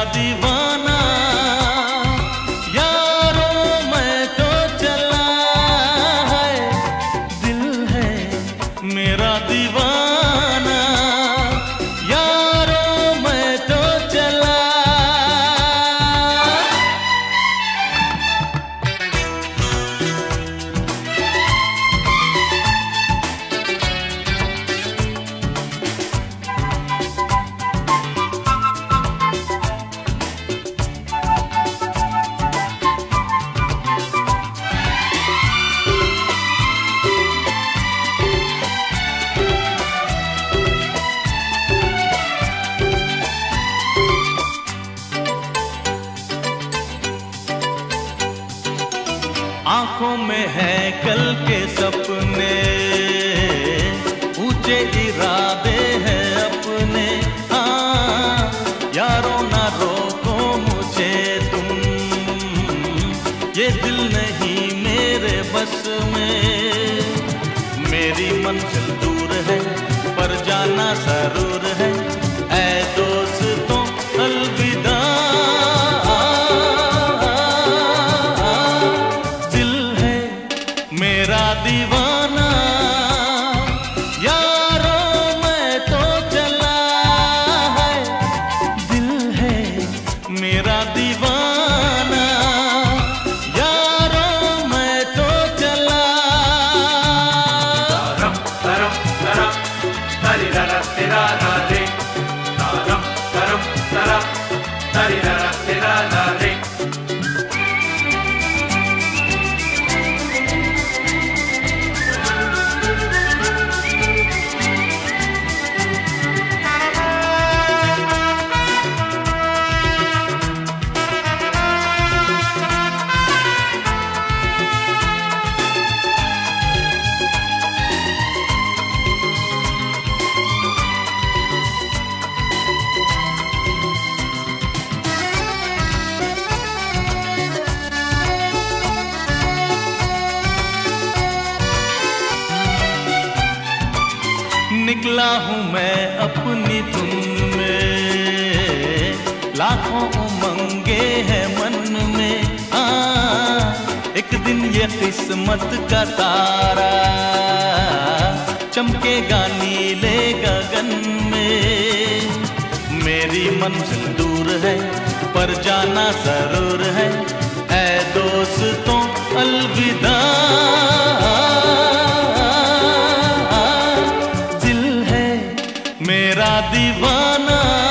दीवाना, यारो मैं तो चला है, दिल है मेरा दीवाना, यारो मैं तो चला। आंखों में है कल के सपने, ऊंचे इरादे हैं अपने। हाँ यारों ना रोको मुझे तुम, ये दिल नहीं मेरे बस में। मेरी मंजिल दूर है पर जाना जरूर है, ऐ दोस्तों अलविदा। मेरा दीवाना, यारो मैं तो चला है, दिल है मेरा दीवाना, यारो मैं तो चला। तरम तरम तरम तरी ररा तेरा रे, तरम तरम तरम तरी ररा तेरा रे। निकला हूँ मैं अपनी धुन में, लाखों उमंगे हैं मन में। एक दिन ये किस्मत का तारा चमकेगा नीले गगन में। मेरी मंजिल दूर है पर जाना जरूर है, ऐ दोस्तों अलविदा। मेरा दीवाना,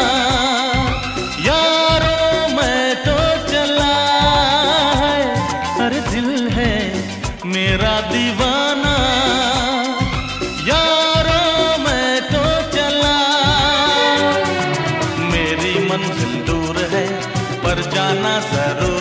यारो मैं तो चला है, अरे दिल है मेरा दीवाना, यारो मैं तो चला। मेरी मंजिल दूर है पर जाना जरूर